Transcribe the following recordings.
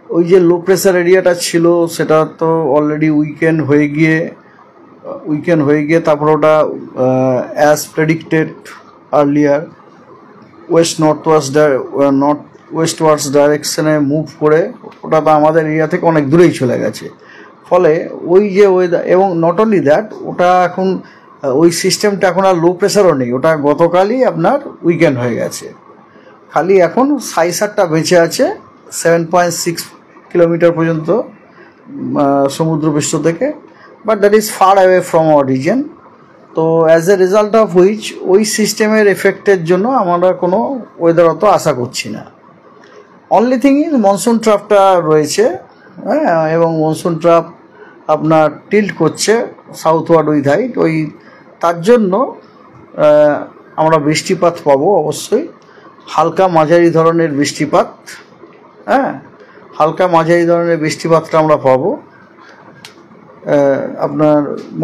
ওই যে low pressure এরিয়াটা ছিল সেটা তো অলরেডি উইকেন হয়ে গিয়ে তারপর ওটা as predicted earlier north westwards ডাইরেকশনে মুভ করে ওটা তো আমাদের এরিয়া থেকে অনেক দূরেই চলে গেছে। ফলে ওই যে ওয়েদার, এবং নট অনলি দ্যাট, ওটা এখন ওই সিস্টেমটা এখন আর লো প্রেসারও নেই, ওটা গতকালই আপনার উইকেন্ড হয়ে গেছে। খালি এখন সাইসারটা বেঁচে আছে 7.6 কিলোমিটার পর্যন্ত সমুদ্রপৃষ্ঠ থেকে, but that is far away from our region. তো as a result of which ওই সিস্টেমের এফেক্টের জন্য আমরা কোনো ওয়েদার অত আশা করছি না। অনলি থিং ইজ মনসুন ট্রাফটা রয়েছে, হ্যাঁ, এবং মনসুন ট্রাফ আপনার টিল্ট করছে সাউথওয়ার্ড উইথ হাইট, ওই তার জন্য আমরা বৃষ্টিপাত পাবো অবশ্যই, হালকা মাঝারি ধরনের বৃষ্টিপাত, হ্যাঁ, হালকা মাঝারি ধরনের বৃষ্টিপাতটা আমরা পাবো আপনার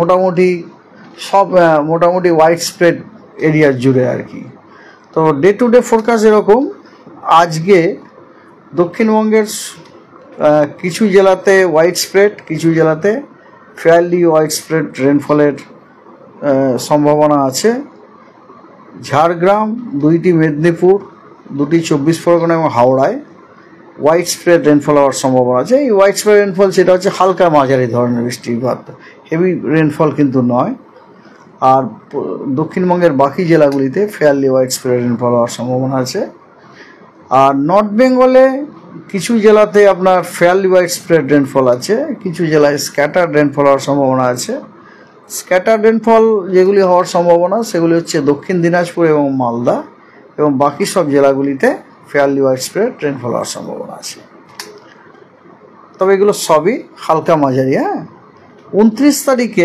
মোটামুটি ওয়াইড স্প্রেড এরিয়ার জুড়ে আর কি। তো ডে টু ডে ফোরকাস্ট এরকম, আজকে দক্ষিণবঙ্গের কিছু জেলাতে ওয়াইড স্প্রেড, কিছু জেলাতে ফেয়ারলি ওয়াইড স্প্রেড রেনফলের সম্ভাবনা আছে। ঝাড়গ্রাম, 2টি মেদিনীপুর, 2টি 24 পরগনা এবং হাওড়ায় ওয়াইড স্প্রেড রেনফল হওয়ার সম্ভাবনা আছে। এই ওয়াইড স্প্রেড রেনফল সেটা হচ্ছে হালকা মাঝারি ধরনের বৃষ্টিপাত, হেভি রেনফল কিন্তু নয়। আর দক্ষিণবঙ্গের বাকি জেলাগুলিতে ফেয়ারলি ওয়াইড স্প্রেড রেনফল হওয়ার সম্ভাবনা আছে। আর নর্থ বেঙ্গলে কিছু জেলাতে আপনার ফেয়ারলি ওয়াইড স্প্রেড রেনফল আছে, কিছু জেলায় স্ক্যাটার্ড রেনফল হওয়ার সম্ভাবনা আছে। স্ক্যাটার্ড রেনফল যেগুলি হওয়ার সম্ভাবনা সেগুলি হচ্ছে দক্ষিণ দিনাজপুর এবং মালদা, এবং বাকি সব জেলাগুলিতে ফেয়ারলি ওয়াইড স্প্রেড রেনফল হওয়ার সম্ভাবনা আছে। তবে এগুলো সবই হালকা মাঝারি। হ্যাঁ, 29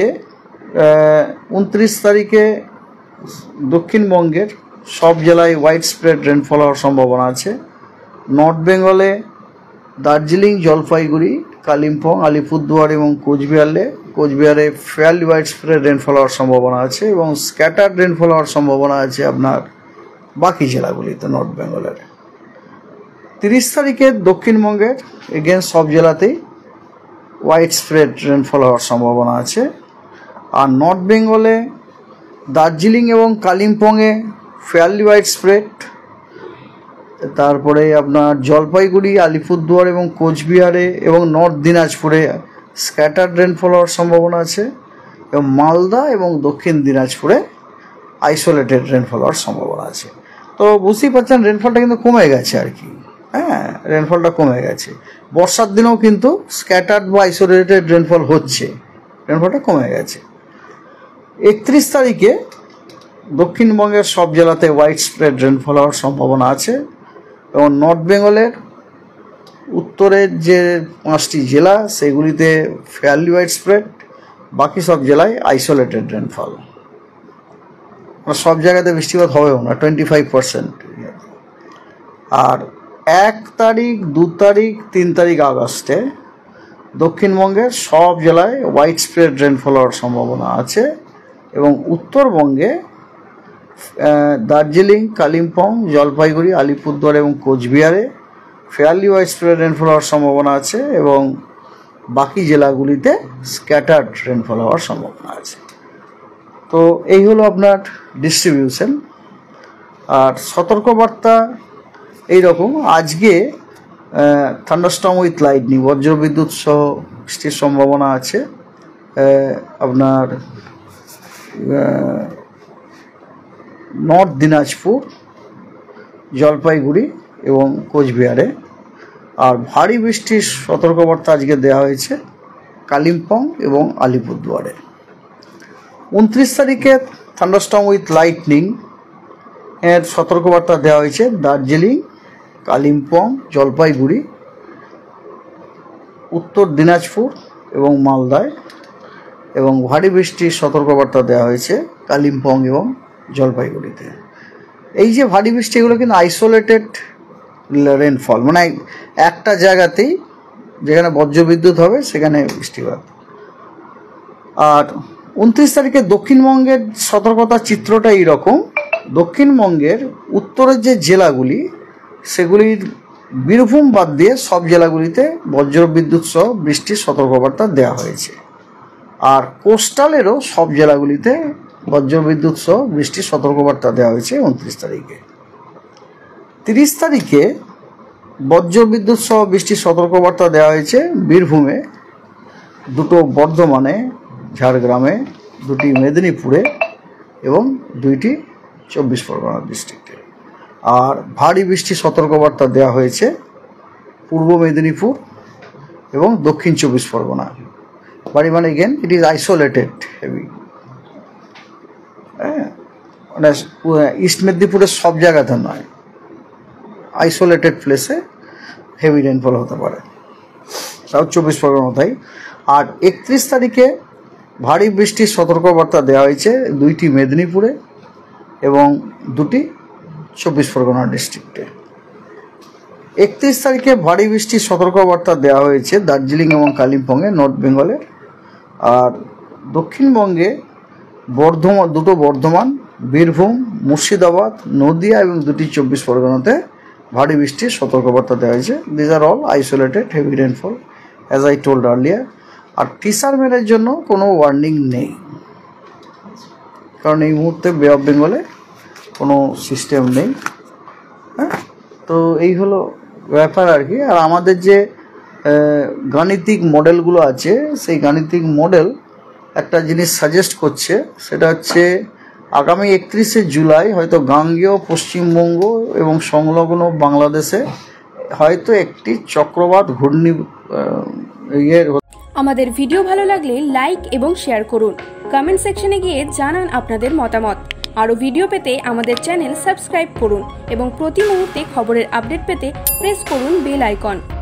তারিখে দক্ষিণবঙ্গের সব জেলায় ওয়াইড স্প্রেড রেনফল হওয়ার সম্ভাবনা আছে। নর্থ বেঙ্গলে দার্জিলিং, জলপাইগুড়ি, কালিম্পং, আলিপুরদুয়ার এবং কোচবিহারে ফেয়ারলি ওয়াইড স্প্রেড রেনফল হওয়ার সম্ভাবনা আছে, এবং স্ক্যাটার্ড রেনফল হওয়ার সম্ভাবনা আছে আপনার বাকি জেলাগুলিতে নর্থ বেঙ্গলের। 30 তারিখে দক্ষিণবঙ্গের এগেন সব জেলাতেই ওয়াইড স্প্রেড রেনফল হওয়ার সম্ভাবনা আছে। আর নর্থ বেঙ্গলে দার্জিলিং এবং কালিম্পংয়ে ফেয়ারলি ওয়াইড স্প্রেড, তারপরে আপনার জলপাইগুড়ি, আলিপুরদুয়ার এবং কোচবিহারে এবং নর্থ দিনাজপুরে স্ক্যাটার্ড রেনফল হওয়ার সম্ভাবনা আছে, এবং মালদা এবং দক্ষিণ দিনাজপুরে আইসোলেটেড রেনফল হওয়ার সম্ভাবনা আছে। তো বুঝতেই পারছেন রেনফলটা কিন্তু কমে গেছে আর কি। হ্যাঁ, রেনফলটা কমে গেছে। বর্ষার দিনেও কিন্তু স্ক্যাটার্ড বা আইসোলেটেড রেনফল হচ্ছে, রেনফলটা কমে গেছে। 31 তারিখে দক্ষিণবঙ্গের সব জেলাতে ওয়াইড স্প্রেড রেনফল হওয়ার সম্ভাবনা আছে, এবং নর্থ বেঙ্গলের উত্তরের যে 5টি জেলা সেগুলিতে ফেয়ারলি ওয়াইড স্প্রেড, বাকি সব জেলায় আইসোলেটেড রেনফল। সব জায়গাতে বৃষ্টিপাত হবেও না, 25%। আর 1 তারিখ, 2 তারিখ, 3 তারিখ আগস্টে দক্ষিণবঙ্গের সব জেলায় ওয়াইড স্প্রেড রেনফল হওয়ার সম্ভাবনা আছে, এবং উত্তরবঙ্গে দার্জিলিং, কালিম্পং, জলপাইগুড়ি, আলিপুরদুয়ার এবং কোচবিহারে ফেয়ারলি ওয়াইড স্প্রেড রেনফল হওয়ার সম্ভাবনা আছে, এবং বাকি জেলাগুলিতে স্ক্যাটার্ড রেনফল হওয়ার সম্ভাবনা আছে। তো এই হলো আপনার ডিস্ট্রিবিউশন। আর সতর্কবার্তা এইরকম, আজকে থান্ডারস্টর্ম উইথ লাইটনিং, বজ্রবিদ্যুৎ সহ বৃষ্টির সম্ভাবনা আছে আপনার নর্থ দিনাজপুর, জলপাইগুড়ি এবং কোচবিহারে। আর ভারী বৃষ্টির সতর্কবার্তা আজকে দেওয়া হয়েছে কালিম্পং এবং আলিপুরদুয়ারে। 29 তারিখে থান্ডারস্টর্ম উইথ লাইটনিং এর সতর্কবার্তা দেওয়া হয়েছে দার্জিলিং, কালিম্পং, জলপাইগুড়ি, উত্তর দিনাজপুর এবং মালদায়, এবং ভারী বৃষ্টির সতর্কবার্তা দেওয়া হয়েছে কালিম্পং এবং জলপাইগুড়িতে। এই যে ভারী বৃষ্টি, এগুলো কিন্তু আইসোলেটেড রেনফল, মানে একটা জায়গাতেই যেখানে বজ্রবিদ্যুৎ হবে সেখানে বৃষ্টিপাত। আর 29 তারিখে দক্ষিণবঙ্গের সতর্কতার চিত্রটা এইরকম, দক্ষিণবঙ্গের উত্তরের যে জেলাগুলি সেগুলির বীরভূম বাদ দিয়ে সব জেলাগুলিতে বজ্রবিদ্যুৎ সহ বৃষ্টির সতর্কবার্তা দেওয়া হয়েছে। আর কোস্টালেরও সব জেলাগুলিতে বজ্রবিদ্যুৎ সহ বৃষ্টির সতর্কবার্তা দেওয়া হয়েছে 29 তারিখে। 30 তারিখে বজ্রবিদ্যুৎ সহ বৃষ্টির সতর্কবার্তা দেওয়া হয়েছে বীরভূমে, 2টো বর্ধমানে, ঝাড়গ্রামে, 2টি মেদিনীপুরে এবং 2টি 24 পরগনা ডিস্ট্রিক্টে। আর ভারী বৃষ্টির সতর্কবার্তা দেওয়া হয়েছে পূর্ব মেদিনীপুর এবং দক্ষিণ 24 পরগনা। ভারী মানে again it is isolated heavy, মানে ইস্ট মেদিনীপুরের সব জায়গাতে নয়, আইসোলেটেড প্লেসে হেভি রেনফল হতে পারে, তাও 24 পরগনা তাই। আর 31 তারিখে ভারী বৃষ্টির সতর্কবার্তা দেওয়া হয়েছে 2টি মেদিনীপুরে এবং 2টি 24 পরগনা ডিস্ট্রিক্টে। 31 তারিখে ভারী বৃষ্টির সতর্কবার্তা দেওয়া হয়েছে দার্জিলিং এবং কালিম্পংয়ে, নর্থ বেঙ্গলের। আর দক্ষিণবঙ্গে দুটো বর্ধমান, বীরভূম, মুর্শিদাবাদ, নদিয়া এবং 2টি 24 পরগনাতে ভারী বৃষ্টির সতর্কবার্তা দেওয়া হয়েছে। These are all isolated heavy rainfall as I told earlier. আর ফিশারম্যানের জন্য কোনো ওয়ার্নিং নেই, কারণ এই মুহূর্তে বে অফ বেঙ্গলে কোনো সিস্টেম নেই। হ্যাঁ, তো এই হলো ব্যাপার আর কি। আর আমাদের যে গাণিতিক মডেলগুলো আছে, সেই গাণিতিক মডেল একটা জিনিস সাজেস্ট করছে, সেটা হচ্ছে আগামী 31শে জুলাই হয়তো গাঙ্গেয় পশ্চিমবঙ্গ এবং সংলগ্ন বাংলাদেশে হয়তো একটি চক্রবাত ঘূর্ণি আমাদের ভিডিও ভালো লাগলে লাইক এবং শেয়ার করুন। কমেন্ট সেকশনে গিয়ে জানান আপনাদের মতামত। আরও ভিডিও পেতে আমাদের চ্যানেল সাবস্ক্রাইব করুন এবং প্রতি মুহূর্তে খবরের আপডেট পেতে প্রেস করুন বেল আইকন।